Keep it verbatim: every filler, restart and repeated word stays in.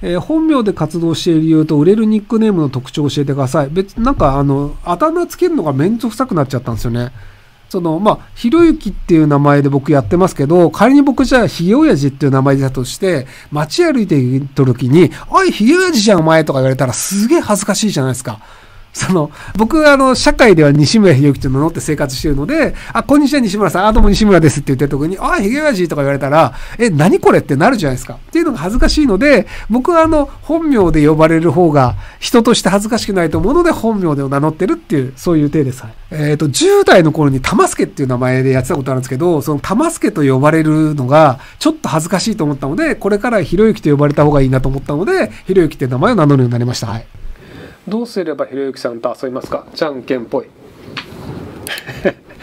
えー、本名で活動している理由と売れるニックネームの特徴を教えてください。別、なんかあの、あだ名つけるのがめんどくさくなっちゃったんですよね。その、まあ、ひろゆきっていう名前で僕やってますけど、仮に僕じゃあひげおやじっていう名前だとして、街歩いている時に、おい、ひげおやじじゃんお前とか言われたらすげえ恥ずかしいじゃないですか。その、僕、あの、社会では西村秀幸と名乗って生活しているので、あ、こんにちは西村さん、あ、どうも西村ですって言ってる時に、あ、ひげおやじとか言われたら、え、何これってなるじゃないですか。っていうのが恥ずかしいので、僕はあの、本名で呼ばれる方が、人として恥ずかしくないと思うので、本名で名乗ってるっていう、そういう体です。はい。えっと、じゅう代の頃に玉助っていう名前でやってたことあるんですけど、その玉助と呼ばれるのが、ちょっと恥ずかしいと思ったので、これからひろゆきと呼ばれた方がいいなと思ったので、ひろゆきっていう名前を名乗るようになりました。はい。どうすればひろゆきさんと遊びますか？じゃんけんぽい。